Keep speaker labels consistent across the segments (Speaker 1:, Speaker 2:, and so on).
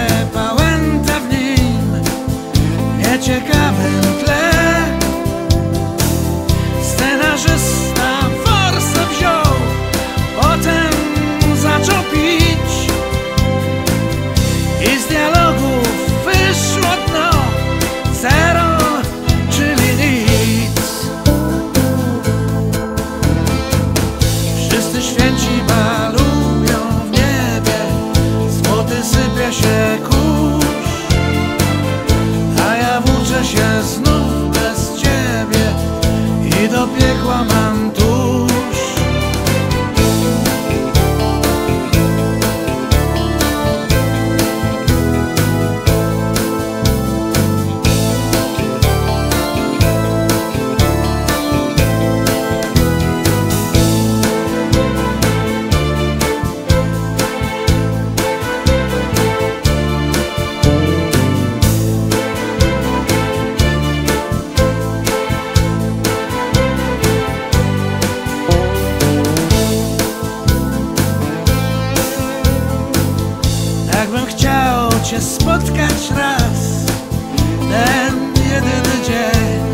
Speaker 1: pałęta w nim nieciekawym tle. Scenarzysta forsę wziął, potem zaczął pić i z dialogów wyszło dno zero, czyli nic. Wszyscy święci balują w niebie, złoty sypie się kurz, a ja włóczę się znów bez ciebie i do piekła mam tuż. Jakbym chciał cię spotkać raz, ten jedyny dzień,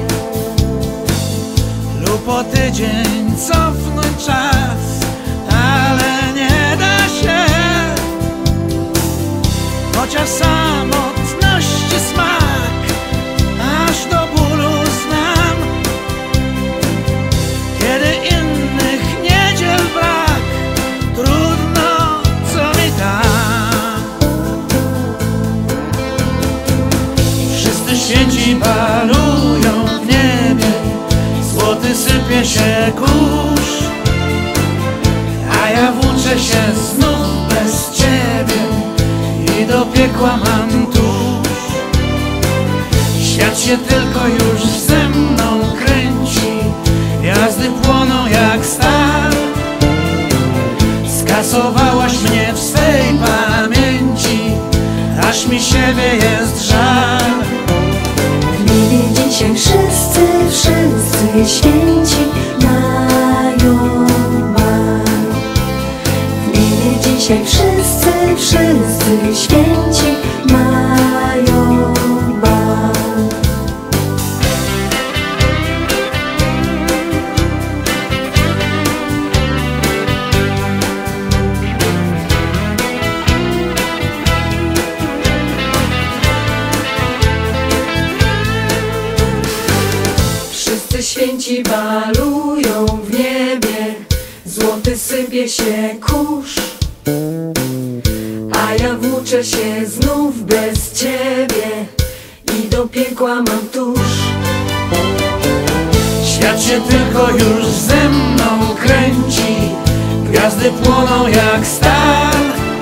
Speaker 1: lub o tydzień cofnąć czas, ale nie da się. Chociaż samotności smak aż do bólu znam, kiedy innych niedziel brak, trudno, co mi tam. Święci balują w niebie, złoty sypie się kurz, a ja włóczę się znów bez ciebie i do piekła mam tuż. Świat się tylko już ze mną kręci, jazdy płoną jak stal. Skasowałaś mnie w swej pamięci, aż mi siebie jest żal.
Speaker 2: Dzisiaj wszyscy święci mają bal. W niebie dzisiaj wszyscy święci mają bal.
Speaker 3: Święci balują w niebie, złoty sypie się kurz, a ja włóczę się znów bez ciebie i do piekła mam tuż.
Speaker 1: Świat się tylko już ze mną kręci, gwiazdy płoną jak stal.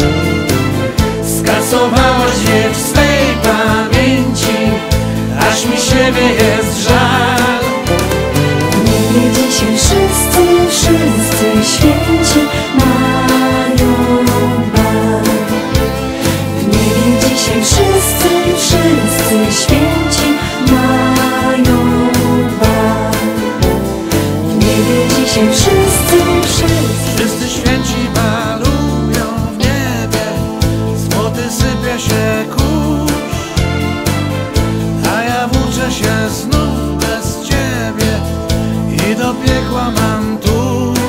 Speaker 1: Skasowałaś je w swej pamięci, aż mi siebie jest żal.
Speaker 2: Dzisiaj wszyscy święci mają bal. W niebie dzisiaj wszyscy święci mają bal. W niebie dzisiaj wszyscy
Speaker 1: święci balują w niebie, złoty sypie się kurz, a ja włóczę się znów bez ciebie i do piekła mam tuż.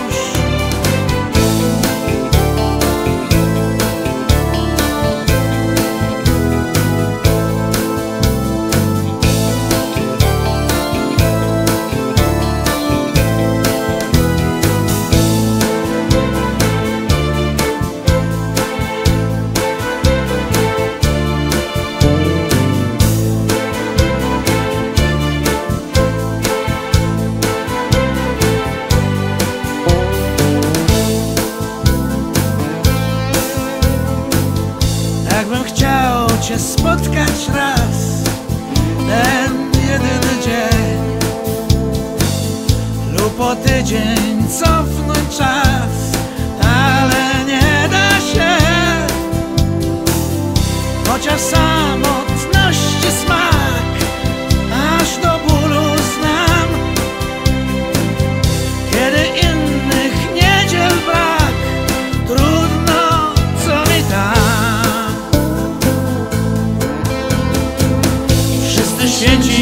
Speaker 1: Jakbym chciał cię spotkać raz, ten jedyny dzień, lub o tydzień cofnąć czas, ale nie da się. Chociaż samotności smak aż do bólu znam, kiedy innych niedziel brak, trudno, co mi tam.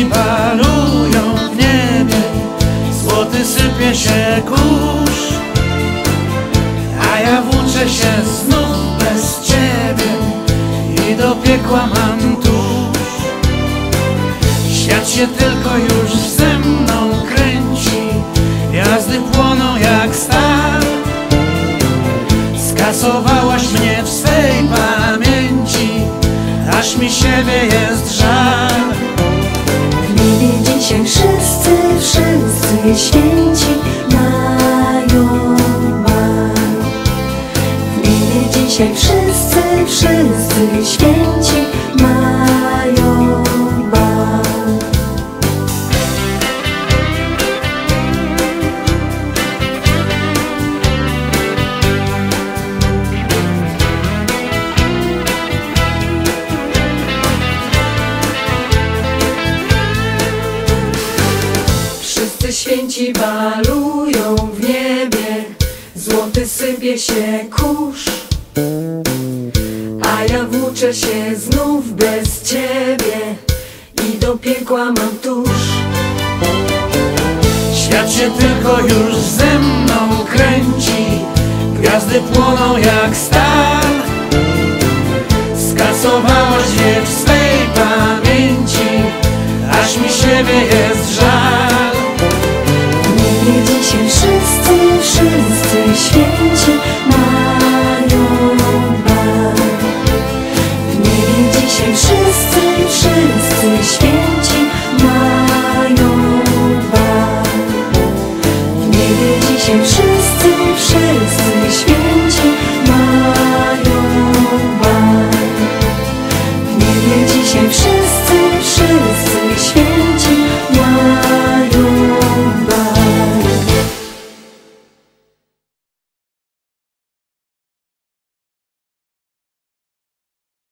Speaker 1: święci balują w niebie, złoty sypie się kurz, a ja włóczę się znów bez ciebie i do piekła mam tuż. Świat się tylko już ze mną kręci, jazdy płoną jak stal. Skasowałaś mnie w swej pamięci, aż mi siebie jest żal.
Speaker 2: W niebie dzisiaj wszyscy święci mają bal. W niebie dzisiaj wszyscy święci mają bal.
Speaker 3: Wszyscy święci balują w niebie, złoty sypie się kurz, a ja włóczę się znów bez ciebie i do piekła mam tuż.
Speaker 1: Świat się tylko już ze mną kręci, gwiazdy płoną jak stal. Skasowałaś je w swej pamięci, aż mi siebie jest żal.
Speaker 2: W niebie dzisiaj wszyscy święci mają bal. W niebie dzisiaj wszyscy święci mają bal. W niebie dzisiaj wszyscy święci